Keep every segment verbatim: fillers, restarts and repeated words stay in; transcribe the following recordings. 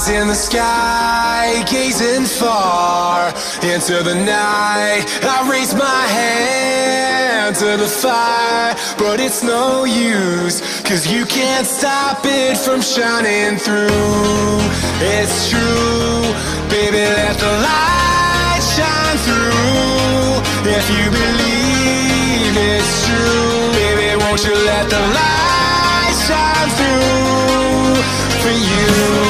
In the sky, gazing far into the night, I raise my hand to the fire, but it's no use, cause you can't stop it from shining through. It's true, baby, let the light shine through. If you believe it's true, baby, won't you let the light shine through for you.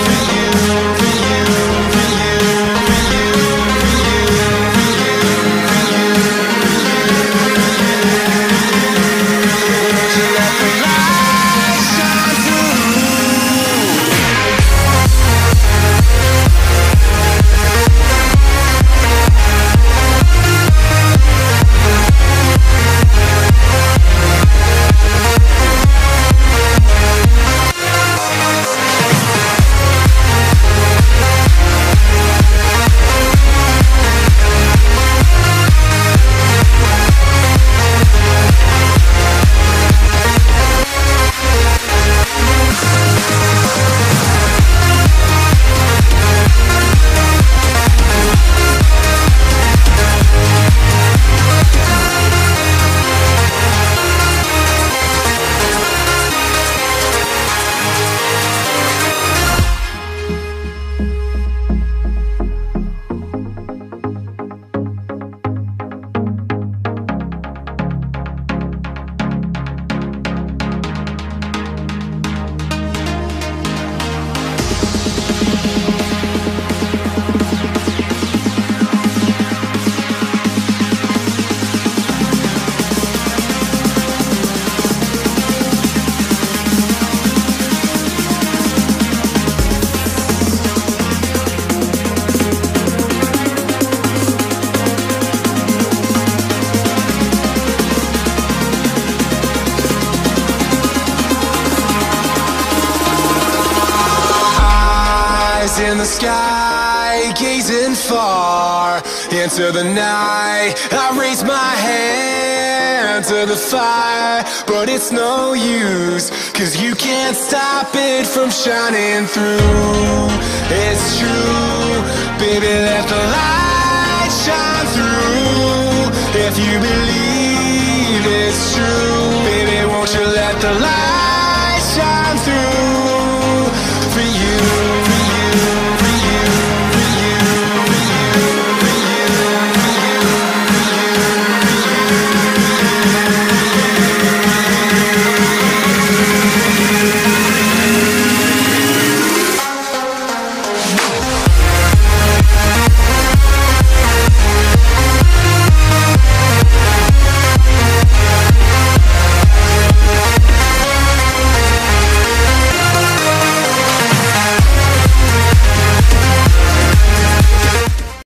In the sky, gazing far into the night, I raise my hand to the fire, but it's no use, cause you can't stop it from shining through. It's true, baby, let the light shine through. If you believe it's true,